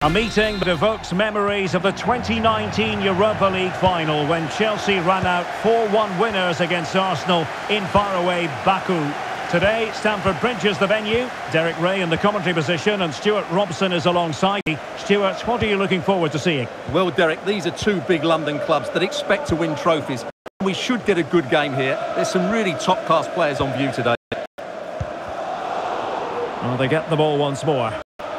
A meeting that evokes memories of the 2019 Europa League final when Chelsea ran out 4-1 winners against Arsenal in faraway Baku. Today, Stamford Bridge is the venue. Derek Ray in the commentary position and Stuart Robson is alongside me. Stuart, what are you looking forward to seeing? Well, Derek, these are two big London clubs that expect to win trophies. We should get a good game here. There's some really top-class players on view today. Well, they get the ball once more.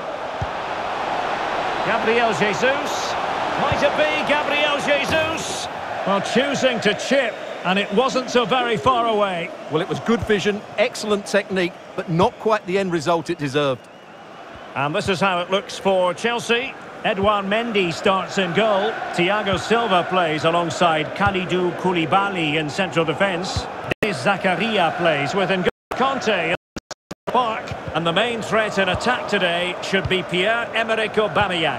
Gabriel Jesus. Might it be Gabriel Jesus? Well, choosing to chip, and it wasn't so very far away. Well, it was good vision, excellent technique, but not quite the end result it deserved. And this is how it looks for Chelsea. Edouard Mendy starts in goal. Thiago Silva plays alongside Kalidou Koulibaly in central defence. Denis Zakaria plays within goal. Conte in the park. And the main threat in attack today should be Pierre-Emerick Aubameyang.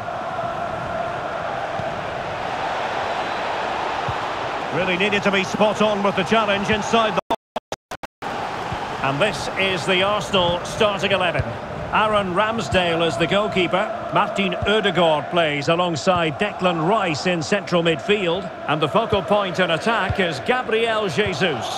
Really needed to be spot on with the challenge inside the box. And this is the Arsenal starting 11. Aaron Ramsdale is the goalkeeper. Martin Odegaard plays alongside Declan Rice in central midfield. And the focal point in attack is Gabriel Jesus.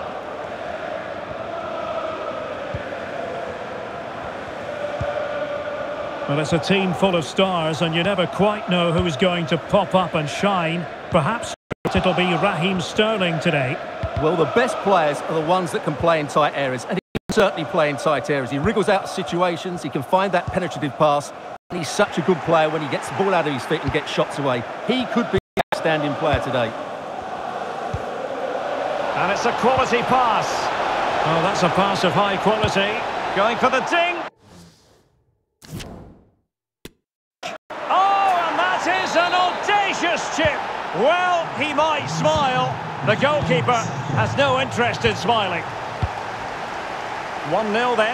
Well, it's a team full of stars and you never quite know who's going to pop up and shine. Perhaps it'll be Raheem Sterling today. Well, the best players are the ones that can play in tight areas, and he can certainly play in tight areas. He wriggles out of situations, he can find that penetrative pass, and he's such a good player when he gets the ball out of his feet and gets shots away. He could be a outstanding player today. And it's a quality pass. Oh, that's a pass of high quality. Going for the ding. Is an audacious chip. Well, he might smile. The goalkeeper has no interest in smiling. 1-0 then.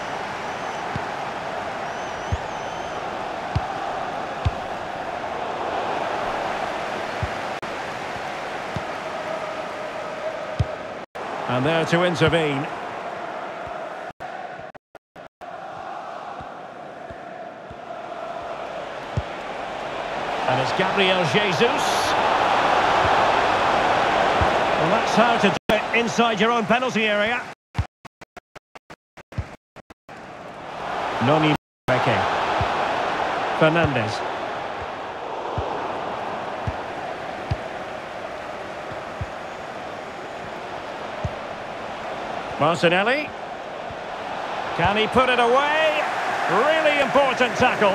And there to intervene. And it's Gabriel Jesus. Well, that's how to do it inside your own penalty area. Noni Fernandez. Martinelli. Can he put it away? Really important tackle.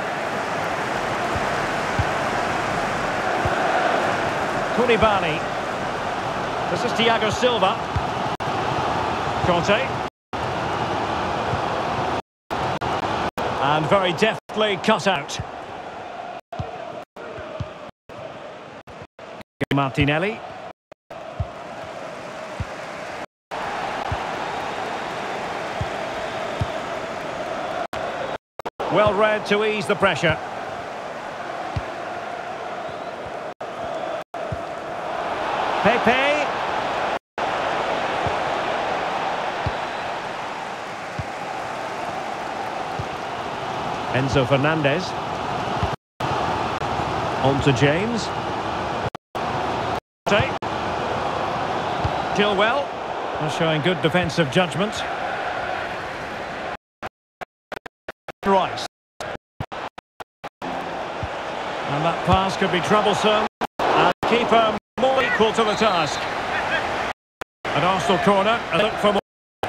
Koulibaly. This is Thiago Silva. Conte. And very deftly cut out. Martinelli. Well read to ease the pressure. Pepe. Enzo Fernandez. On to James. Chilwell. Showing good defensive judgment. Rice. And that pass could be troublesome. And keeper more equal to the task. An Arsenal corner, a look for more.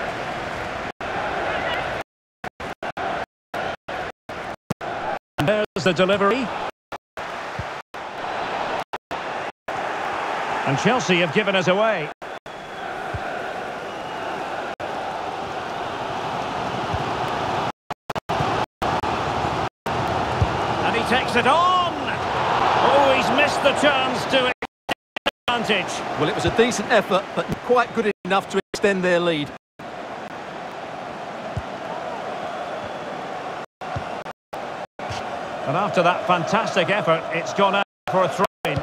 And there's the delivery. And Chelsea have given us away. And he takes it on. Oh, he's missed the chance to advantage. Well, it was a decent effort, but not quite good enough to extend their lead. And after that fantastic effort, it's gone out for a throw-in.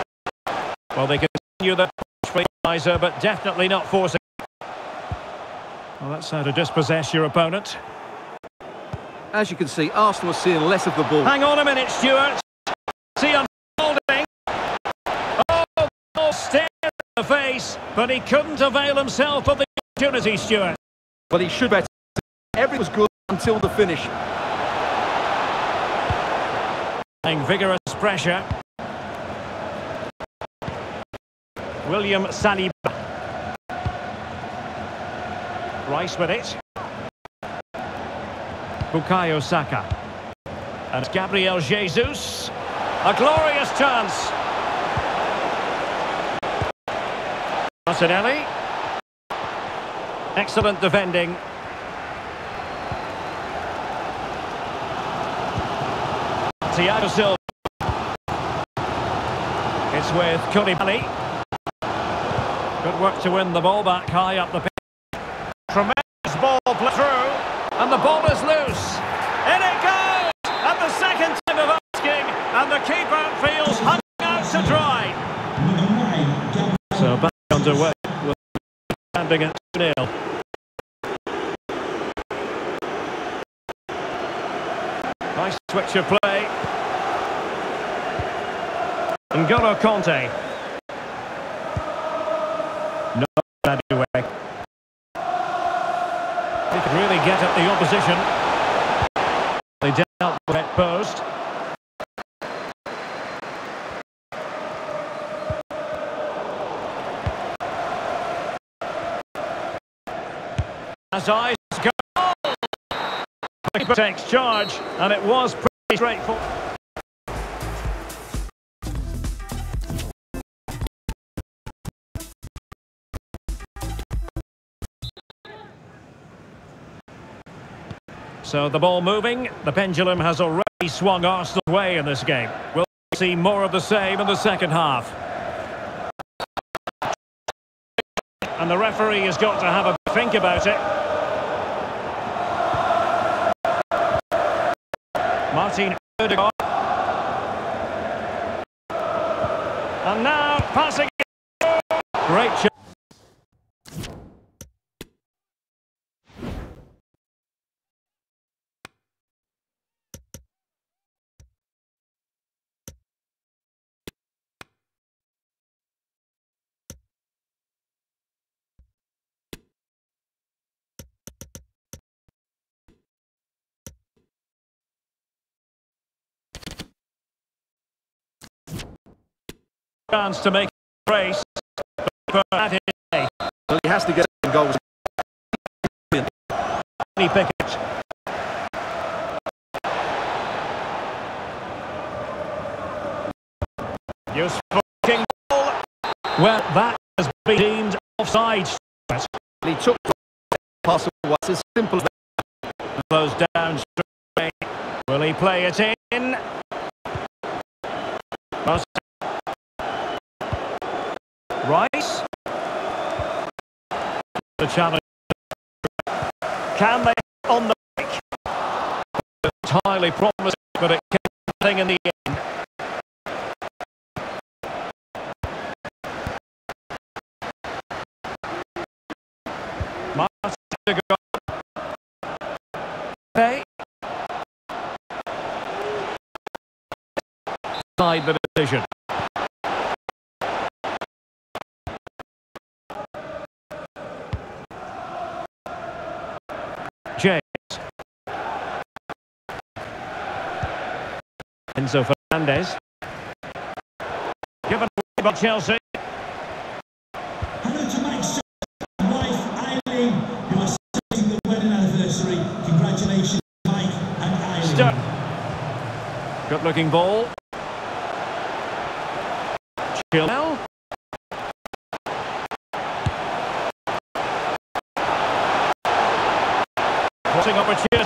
Well, they continue the equaliser, but definitely not forcing. Well, that's how to dispossess your opponent. As you can see, Arsenal are seeing less of the ball. Hang on a minute, Stuart. See unfolding. Oh, ball stared in the face, but he couldn't avail himself of the opportunity, Stuart. But he should better. Everything was good until the finish. Vigorous pressure. William Saliba. Rice with it. Bukayo Saka. And Gabriel Jesus. A glorious chance. Martinelli. Excellent defending. Thiago Silva. It's with Koulibaly. Good work to win the ball back high up the pitch. Tremendous ball play through. And the ball is loose. In it goes! At the second time of asking. And the keeper feels hung out to dry. So back underway. We're standing at 2-0. Nice switch of play. N'Golo Kanté. No bad way. He could really get at the opposition. They dealt with that post. As eyes go. The keeper takes charge, and it was pretty straightforward. So the ball moving, the pendulum has already swung Arsenal's way in this game. We'll see more of the same in the second half. And the referee has got to have a think about it. Martin Odegaard. And now passing. Great chance. Chance to make a race, but Well, he has to get goals. Pickett. Useful kicking ball. Well, that has been deemed offside. He took the pass away. It's as simple as that. Close down straight. Will he play it in? Rice. The challenge. Can they on the break? It's highly promising, but it can't thing in the end. Martin Odegaard. Okay. Side the decision. James. Enzo Fernandez. Given away by Chelsea. Hello to Mike's wife, Eileen, who are celebrating the wedding anniversary. Congratulations, Mike and Eileen. Good looking ball. Chilwell. Crossing opportunity.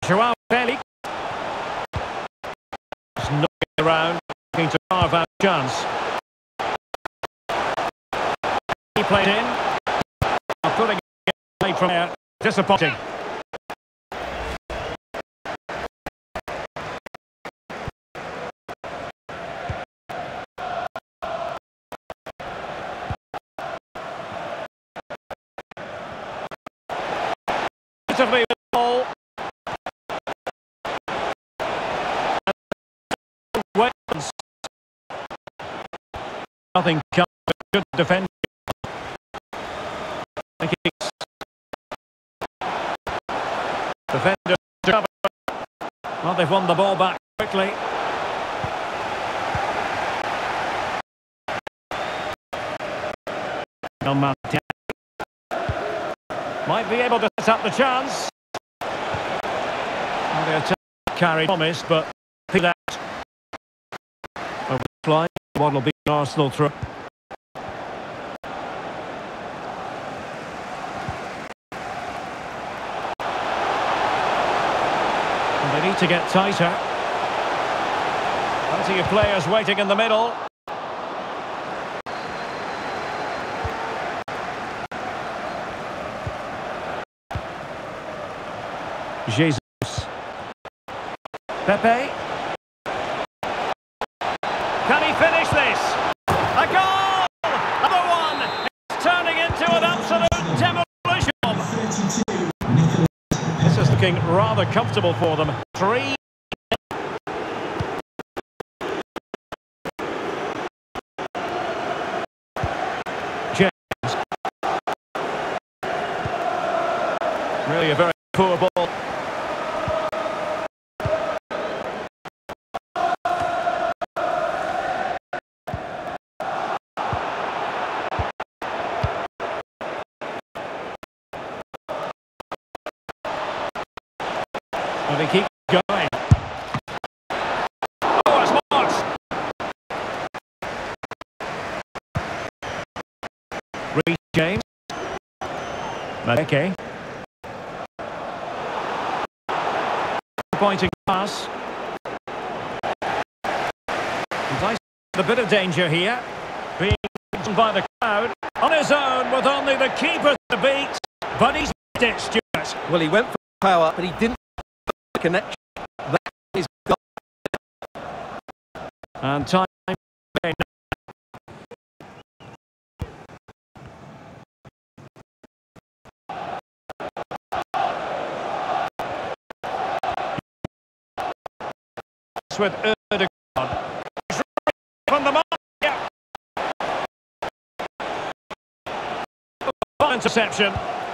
Joao Felix. Just knocking around, looking to carve out a chance. He played in. Putting it away from there. Disappointing. With the ball. Wales. Nothing comes. Good defending. Defender. Well, they've won the ball back quickly. Might be able to set up the chance. Well, the attack carried promise, but pick that. Fly. What will be an Arsenal throw? They need to get tighter. Plenty of players waiting in the middle. Jesus. Pepe. Can he finish this? A goal! Another one! It's turning into an absolute demolition. This is looking rather comfortable for them. 3. James. Really a very poor ball. Well, they keep going. Oh, it's marked. Reece James. Maleke. Pointing pass. A bit of danger here. Being beaten by the crowd. On his own with only the keeper to beat. But he's missed it, Stuart. Well, he went for power, but he didn't the connection. That is gone. And time. With Erdogan. From the mark. Yeah. Interception.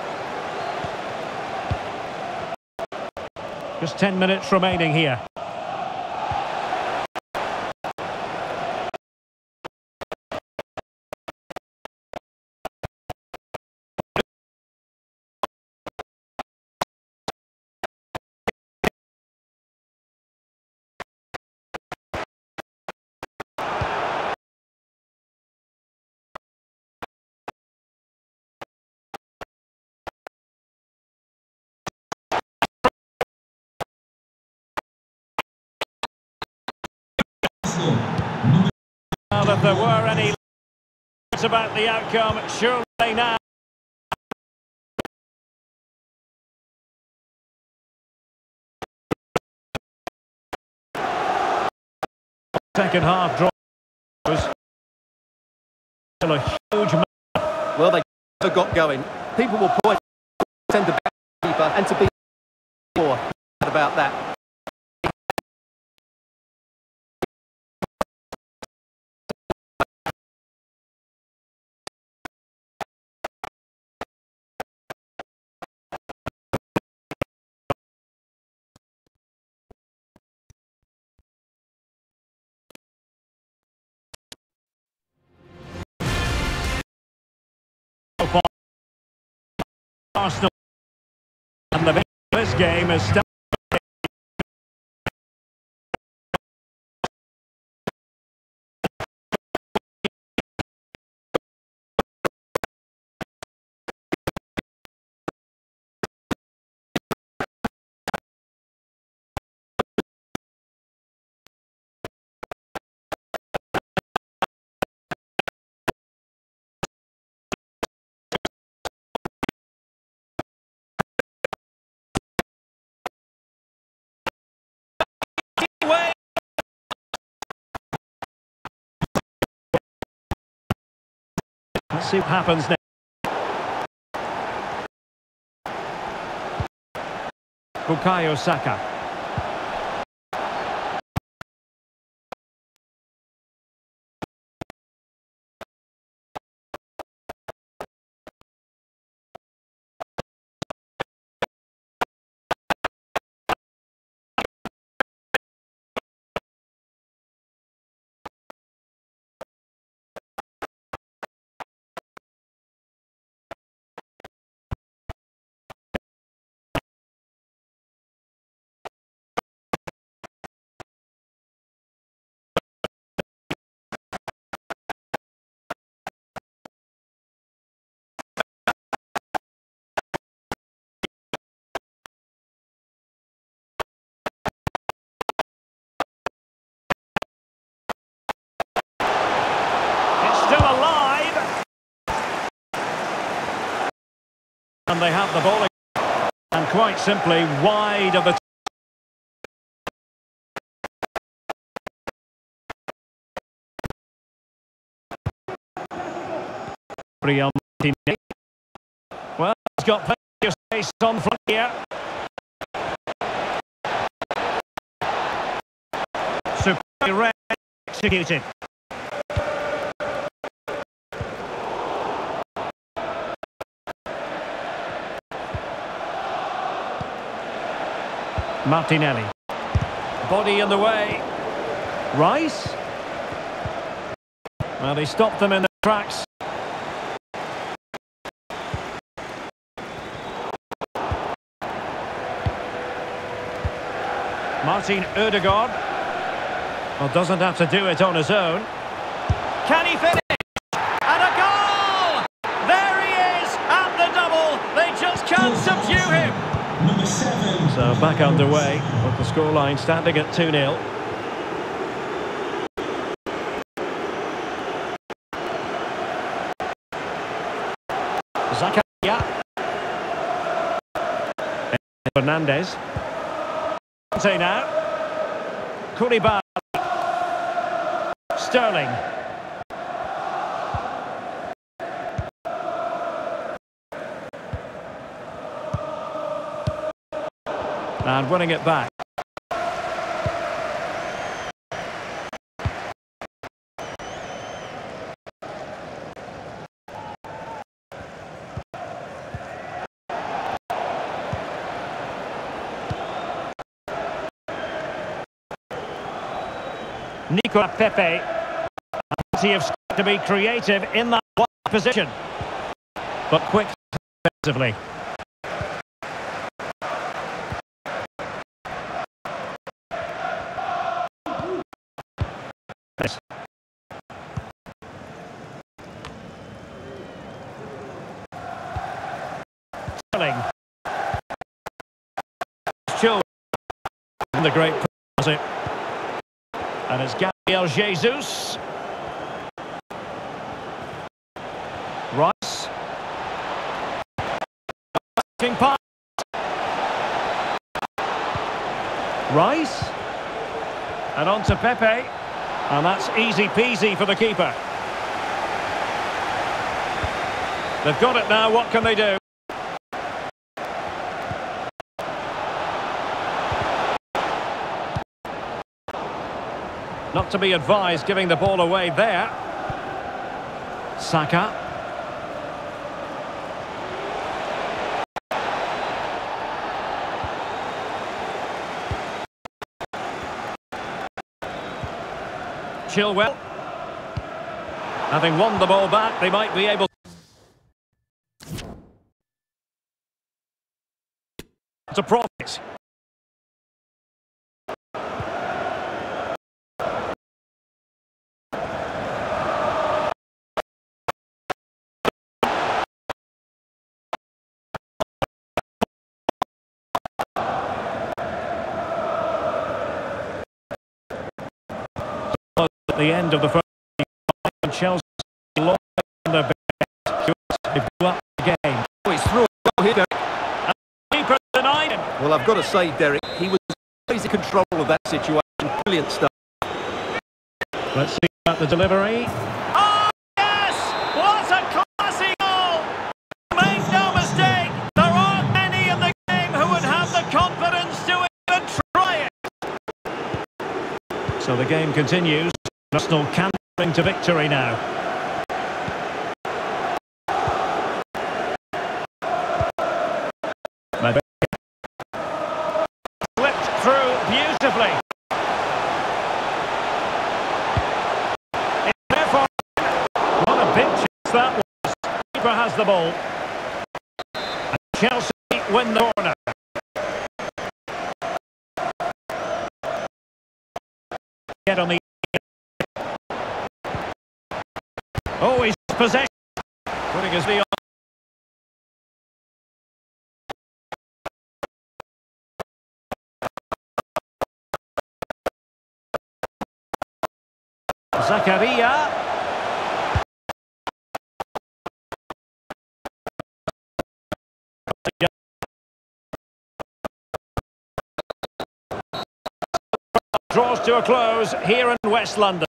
Just 10 minutes remaining here. Now, if there were any doubts about the outcome, surely now. Second half draw was still a huge. Well, they never got going. People will point to the keeper and to be more about that. Arsenal and the this game is still Let's see what happens next. Bukayo Saka. Still alive. And they have the ball. And quite simply, wide of the... Well, he's got plenty of space on front here. Superbly executed. Martinelli. Body in the way. Rice. Well, they stopped them in their tracks. Martin Ødegaard. Well, doesn't have to do it on his own. Can he finish? And a goal! There he is at the double. They just can't subdue him. Number 7. So back underway, with the scoreline standing at 2-0. Zakaria. Fernandez. Say now. Koulibaly. Sterling. And winning it back. Nicolas Pepe. He has to be creative in that position, but quick defensively. Sterling. Still in the great it. And it's Gabriel Jesus. Rice. Pass. Rice. And on to Pepe. And that's easy peasy for the keeper. They've got it now, what can they do? Not to be advised giving the ball away there. Saka. Chilwell. Having won the ball back, they might be able to profit. At the end of the first, Chelsea lost their best. They've got the game. Oh, he's through here. Keeper denied him. Well, I've got to say, Derek, he was in easy control of that situation. Brilliant stuff. Let's see about the delivery. Oh, yes! What a So the game continues. Arsenal cantering to victory now. Slipped through beautifully. Therefore, what a big chance that was. Keeper has the ball. And Chelsea win the corner. Get on the. Oh, he's possession. Putting his knee on. Zakaria. Draws to a close here in West London.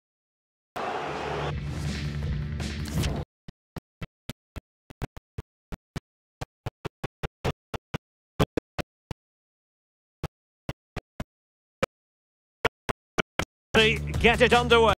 Get it underway.